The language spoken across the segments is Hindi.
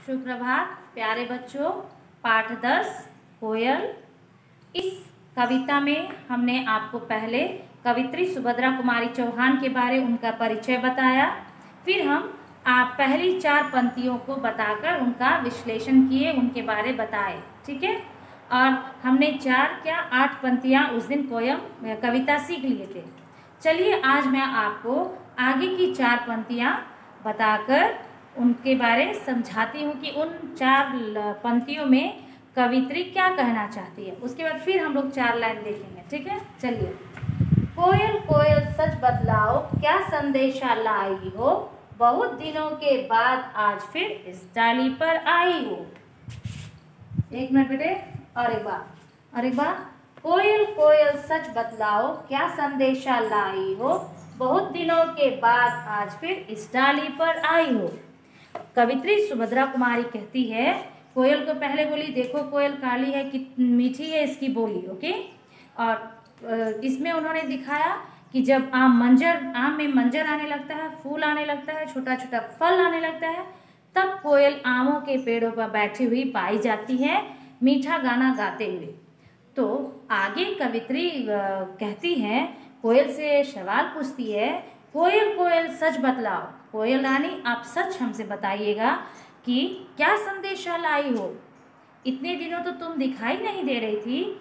सुप्रभात प्यारे बच्चों। पाठ 10 कोयल। इस कविता में हमने आपको पहले कवित्री सुभद्रा कुमारी चौहान के बारे उनका परिचय बताया। फिर हम आप पहली 4 पंक्तियों को बताकर उनका विश्लेषण किए, उनके बारे बताए। ठीक है। और हमने 8 पंक्तियाँ उस दिन पोयम कविता सीख लिए थे। चलिए आज मैं आपको आगे की 4 पंक्तियाँ बताकर उनके बारे समझाती हूँ कि उन 4 पंक्तियों में कवित्री क्या कहना चाहती है। उसके बाद फिर हम लोग 4 लाइन देखेंगे। ठीक है। चलिए। कोयल कोयल सच बतलाओ, क्या संदेशा लाई हो, बहुत दिनों के बाद आज फिर इस डाली पर आई हो। 1 मिनट बेटे, और एक बार। कोयल कोयल सच बतलाओ, क्या संदेशा लाई हो, बहुत दिनों के बाद आज फिर इस डाली पर आई हो। कवित्री सुभद्रा कुमारी कहती है, कोयल को पहले बोली देखो कोयल काली है कि मीठी है इसकी बोली। ओके। और इसमें उन्होंने दिखाया कि जब आम में मंजर आने लगता है, फूल आने लगता है, छोटा छोटा फल आने लगता है, तब कोयल आमों के पेड़ों पर बैठी हुई पाई जाती है, मीठा गाना गाते हुए। तो आगे कवित्री कहती है, कोयल से सवाल पूछती है, कोयल कोयल सच बतलाओ, कोयल रानी आप सच हमसे बताइएगा कि क्या संदेशा लाई हो। इतने दिनों तो तुम दिखाई नहीं दे रही थी,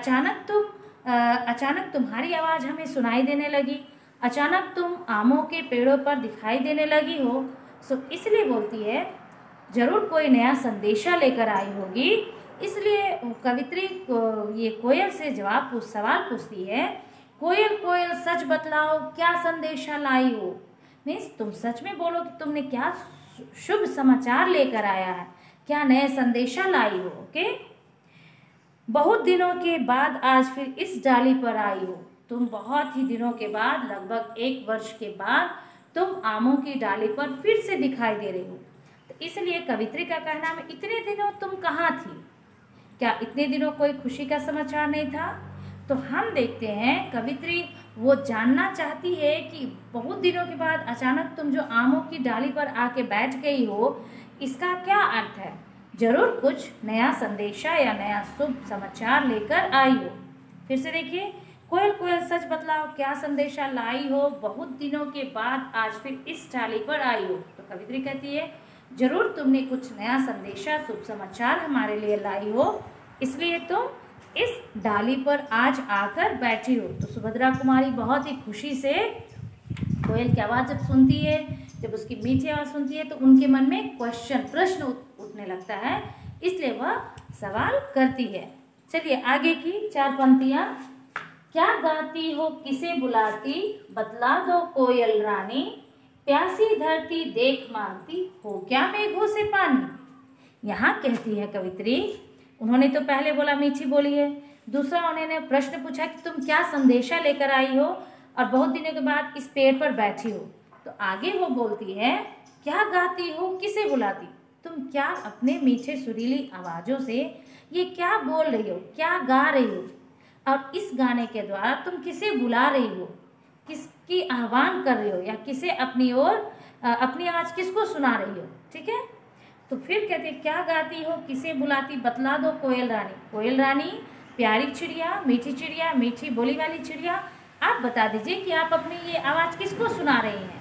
अचानक तुम्हारी आवाज़ हमें सुनाई देने लगी, अचानक तुम आमों के पेड़ों पर दिखाई देने लगी हो। सो इसलिए बोलती है जरूर कोई नया संदेशा लेकर आई होगी। इसलिए कवित्री ये कोयल से सवाल पूछती है, कोयल कोयल सच बतलाओ, क्या संदेशा लाई हो। मीन्स तुम सच में बोलो कि तुमने क्या शुभ समाचार लेकर आया है, क्या नए संदेशा लाई हो। ओके। बहुत दिनों के बाद आज फिर इस डाली पर आई हो। तुम बहुत ही दिनों के बाद, लगभग 1 वर्ष के बाद तुम आमों की डाली पर फिर से दिखाई दे रही हो। तो इसलिए कवित्री का कहना है, इतने दिनों तुम कहाँ थी, क्या इतने दिनों कोई खुशी का समाचार नहीं था। तो हम देखते हैं कवित्री वो जानना चाहती है कि बहुत दिनों के बाद अचानक तुम जो आमों की डाली पर आके बैठ गई हो, इसका क्या अर्थ है। जरूर कुछ नया संदेशा या नया शुभ समाचार लेकर आई हो। फिर से देखिए, कोयल कोयल सच बतलाओ, क्या संदेशा लाई हो, बहुत दिनों के बाद आज फिर इस डाली पर आई हो। तो कवित्री कहती है जरूर तुमने कुछ नया संदेशा, शुभ समाचार हमारे लिए लाई हो, इसलिए तुम इस डाली पर आज आकर बैठी हो। तो सुभद्रा कुमारी बहुत ही खुशी से कोयल की आवाज़ जब सुनती है, जब उसकी मीठी आवाज़ सुनती है, तो उनके मन में प्रश्न उठने लगता है, इसलिए वह सवाल करती है। चलिए आगे की 4 पंक्तियाँ। क्या गाती हो किसे बुलाती, बतला दो कोयल रानी, प्यासी धरती देख मांगती हो क्या मेघों से पानी। यहाँ कहती है कवित्री, उन्होंने तो पहले बोला मीठी बोली है, दूसरा उन्होंने प्रश्न पूछा कि तुम क्या संदेशा लेकर आई हो और बहुत दिनों के बाद इस पेड़ पर बैठी हो। तो आगे वो बोलती है, क्या गाती हो किसे बुलाती, तुम क्या अपने मीठे सुरीली आवाज़ों से ये क्या बोल रही हो, क्या गा रही हो, और इस गाने के द्वारा तुम किसे बुला रही हो, किसकी आह्वान कर रही हो, या किसे अपनी ओर अपनी आवाज़ किसको सुना रही हो। ठीक है। तो फिर कहते क्या गाती हो किसे बुलाती, बतला दो कोयल रानी। कोयल रानी प्यारी चिड़िया, मीठी बोली वाली चिड़िया, आप बता दीजिए कि आप अपनी ये आवाज़ किसको सुना रही हैं,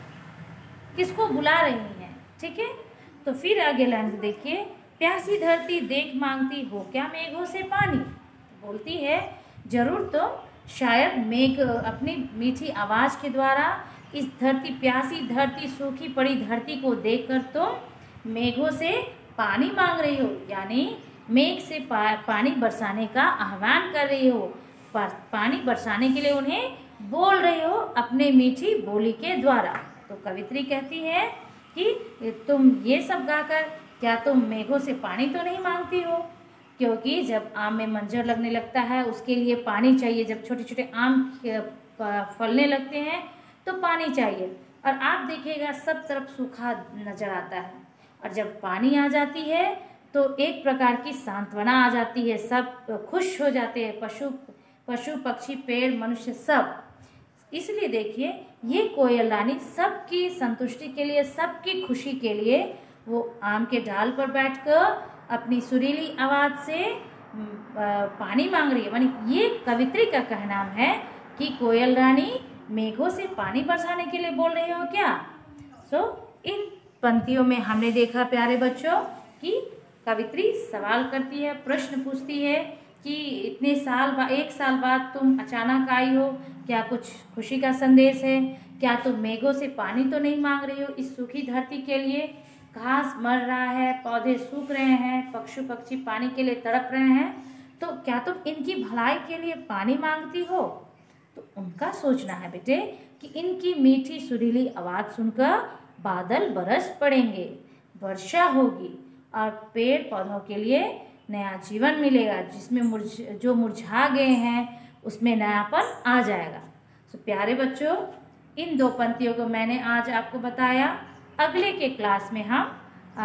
किसको बुला रही हैं। ठीक है। तो फिर आगे लाइन देखिए, प्यासी धरती देख मांगती हो क्या मेघों से पानी। बोलती है जरूर तुम शायद मेघ अपनी मीठी आवाज़ के द्वारा इस प्यासी धरती, सूखी पड़ी धरती को देखकर तुम मेघों से पानी मांग रही हो, यानी मेघ से पानी बरसाने का आह्वान कर रही हो, पानी बरसाने के लिए उन्हें बोल रही हो अपने मीठी बोली के द्वारा। तो कवित्री कहती है कि तुम ये सब गाकर क्या तुम मेघों से पानी तो नहीं मांगती हो, क्योंकि जब आम में मंजर लगने लगता है उसके लिए पानी चाहिए, जब छोटे छोटे आम फलने लगते हैं तो पानी चाहिए, और आप देखिएगा सब तरफ सूखा नजर आता है, और जब पानी आ जाती है तो एक प्रकार की सांत्वना आ जाती है, सब खुश हो जाते हैं, पशु पक्षी पेड़ मनुष्य सब। इसलिए देखिए ये कोयल रानी सबकी संतुष्टि के लिए, सबकी खुशी के लिए वो आम के डाल पर बैठकर अपनी सुरीली आवाज़ से पानी मांग रही है। मानी ये कवित्री का कहना है कि कोयल रानी मेघों से पानी बरसाने के लिए बोल रही हो क्या। इन पंक्तियों में हमने देखा प्यारे बच्चों कि कवित्री सवाल करती है, प्रश्न पूछती है कि इतने साल एक साल बाद तुम अचानक आई हो, क्या कुछ खुशी का संदेश है? क्या तुम मेघों से पानी तो नहीं मांग रही हो इस सूखी धरती के लिए? घास मर रहा है, पौधे सूख रहे हैं, पशु पक्षी पानी के लिए तड़प रहे हैं, तो क्या तुम इनकी भलाई के लिए पानी मांगती हो? तो उनका सोचना है बेटे कि इनकी मीठी सुरीली आवाज़ सुनकर बादल बरस पड़ेंगे, वर्षा होगी और पेड़ पौधों के लिए नया जीवन मिलेगा, जिसमें जो मुरझा गए हैं उसमें नयापन आ जाएगा। प्यारे बच्चों, इन दो पंक्तियों को मैंने आज आपको बताया। अगले के क्लास में हम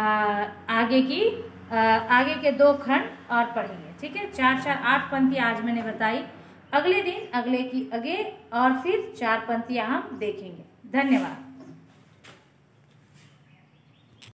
आगे के 2 खंड और पढ़ेंगे। ठीक है, 4 8 पंक्ति आज मैंने बताई। अगले दिन अगले की आगे और फिर 4 पंक्तियाँ हम देखेंगे। धन्यवाद।